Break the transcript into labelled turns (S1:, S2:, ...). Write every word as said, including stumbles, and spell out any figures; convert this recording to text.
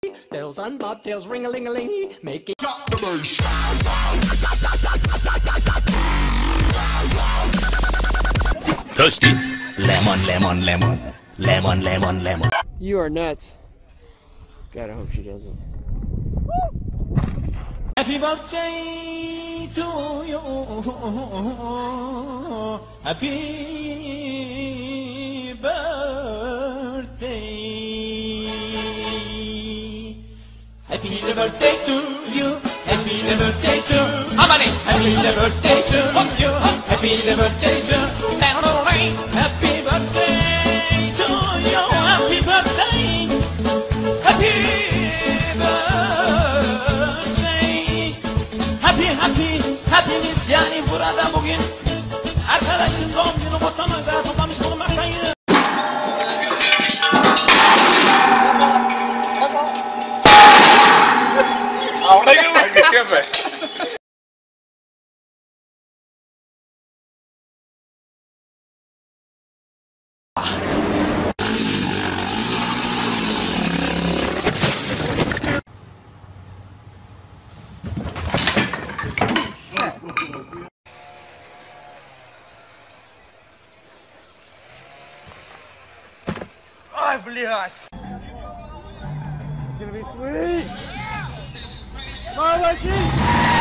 S1: Bells on bobtails, ring-a-ling-a-ling, make it drop the bass.
S2: Toasty. Lemon, lemon, lemon. Lemon, lemon, lemon.
S3: You are nuts. God, I hope she doesn't.
S4: Happy birthday to you. Happy birthday. Happy birthday to you. Happy birthday to Amani. Happy birthday to you. Happy birthday to Happy birthday to you. Happy birthday. Happy birthday. Happy happy happiness yani burada bugün arkadaşın doğum günü kutlamada toplamış bulunmaktayız.
S5: Ahora que lo que siempre.
S3: Ай, блядь! It's gonna be sweet! Молодец!